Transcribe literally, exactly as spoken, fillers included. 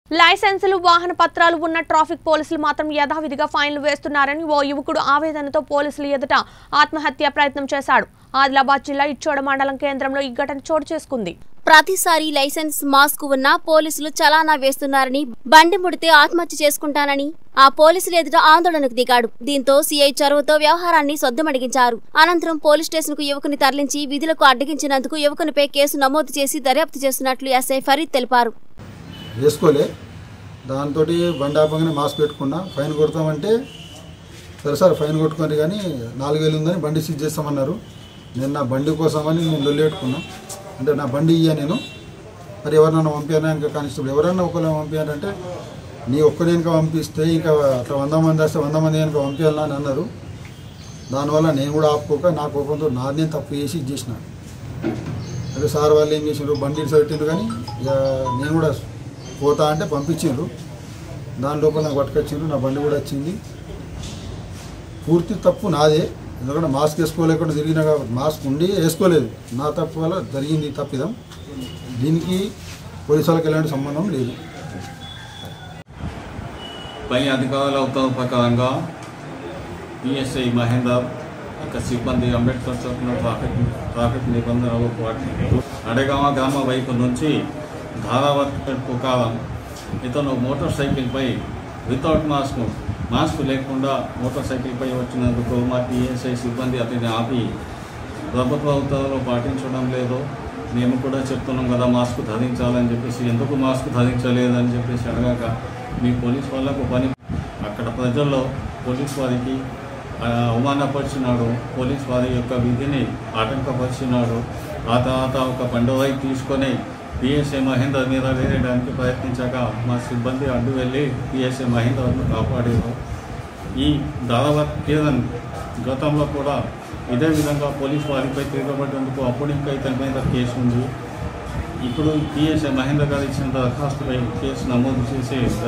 లైసెన్సులు వాహన పత్రాలు ఉన్న ట్రాఫిక్ పోలీసులు మాత్రం యథావిధిగా ఫైన్లు వేస్తున్నారని ఓ యువకుడు ఆవేదనతో పోలీసులు ఎదుట ఆత్మహత్య ప్రయత్నం చేశాడు. ఆదిలాబాద్ జిల్లా ఇచ్చోడ మండలం కేంద్రంలో ఈ ఘటన చోటు చేసుకుంది. ప్రతిసారి లైసెన్స్ మాస్క్ ఉన్న పోలీసులు చలానా వేస్తున్నారని, బండి ముడితే ఆత్మహత్య చేసుకుంటానని ఆ పోలీసులు ఎదుట ఆందోళనకు దిగాడు. దీంతో సీఐ చొరవతో వ్యవహారాన్ని సొద్దమడిగించారు. అనంతరం పోలీస్ స్టేషన్ కు యువకుని తరలించి విధులకు అడ్డగించినందుకు యువకునిపై కేసు నమోదు చేసి దర్యాప్తు చేస్తున్నట్లు ఎస్ఐ ఫరీద్ తెలిపారు. వేసుకోలే దాంతో బండి ఆపగానే మాస్క్ పెట్టుకున్నా, ఫైన్ కొడతామంటే సరే సార్ ఫైన్ కొట్టుకొని కానీ నాలుగు వేలు ఉందని బండి సీజ్ చేస్తామన్నారు. నేను నా బండి కోసమని నేను లొల్లి పెట్టుకున్నా. అంటే నా బండి ఇయ్యా నేను, మరి ఎవరినైనా పంపానా ఇంకా కానిస్టేబుల్ ఎవరైనా ఒకరిని పంపించారంటే నీ ఒక్కడే ఇంకా పంపిస్తే ఇంకా అట్లా వంద మంది వస్తే వంద మంది కనుక పంపించాలని అని అన్నారు. దానివల్ల నేను కూడా ఆపుకోక నా కోపంతో నాదే తప్పు చేసి ఇచ్చేసిన. అదే సార్ వాళ్ళు ఏం చేసినారు, బండి పెట్టిండ్రు కానీ ఇక నేను కూడా పోతా అంటే పంపించిండ్రు. దాని లోపల నాకు పట్టుకొచ్చిండ్రు, నా బండి కూడా వచ్చింది. పూర్తి తప్పు నాదే, ఎందుకంటే మాస్క్ వేసుకోలేకుండా తిరిగినా కాబట్టి. మాస్క్ ఉండి వేసుకోలేదు, నా తప్పు వల్ల జరిగింది తప్పిదం. దీనికి పోలీసు వాళ్ళకి ఎలాంటి సంబంధం లేదు. పై అధికారుల ఉత్తర్వు ప్రకారంగా పిఎస్ఐ మహేందర్ ఇక సిబ్బంది అంబేద్కర్ చౌక్లో ట్రాఫిక్ ట్రాఫిక్ నిబంధనలు పాటిస్తూ అడగామ గ్రామ వైపు నుంచి ధారావతి ప్రకారం ఇతను మోటార్ సైకిల్పై వితౌట్ మాస్క్ మాస్క్ లేకుండా మోటార్ సైకిల్పై వచ్చినందుకు మా పిఎస్ఐ సిబ్బంది అతన్ని ఆపి ప్రభుత్వ ఉత్తర్వులు పాటించడం లేదు, మేము కూడా చెప్తున్నాం కదా మాస్క్ ధరించాలని చెప్పేసి, ఎందుకు మాస్క్ ధరించలేదని చెప్పేసి అడగాక మీ పోలీస్ వాళ్ళకు పని అక్కడ ప్రజల్లో పోలీస్ వారికి అవమానపరిచినాడు, పోలీస్ వారి యొక్క విధిని ఆటంకపరిచినాడు. ఆ తర్వాత ఒక బండవాయి తీసుకొని పిఎస్ఐ మహేందర్ మీద వేయడానికి ప్రయత్నించాక మా సిబ్బంది అడ్డు వెళ్ళి పిఎస్ఐ మహేందర్ను కాపాడారు. ఈ దాదావత్ కిరణ్ గతంలో కూడా ఇదే విధంగా పోలీస్ వారిపై తిరగబడ్డందుకు అప్పుడు ఇంకా ఇతని మీద కేసు ఉంది. ఇప్పుడు పిఎస్ఐ మహేందర్ గారు ఇచ్చిన దరఖాస్తుపై కేసు నమోదు చేసి